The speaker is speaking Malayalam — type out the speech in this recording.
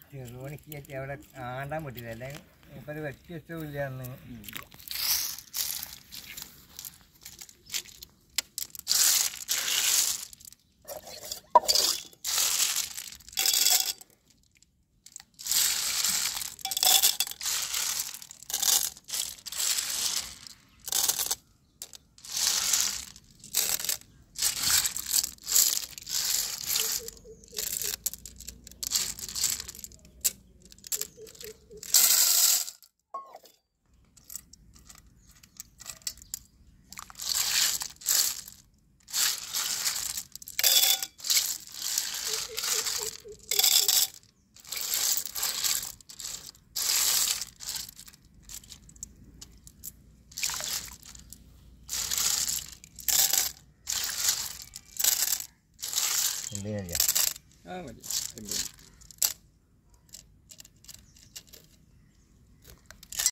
ചെറുപണിക്ക് അവിടെ ആണ്ടാൻ പറ്റില്ല, അല്ലെങ്കിൽ ഇപ്പം അത് വെട്ടി വെച്ചില്ല അന്ന്. എന്തിനാ? ആ മതി.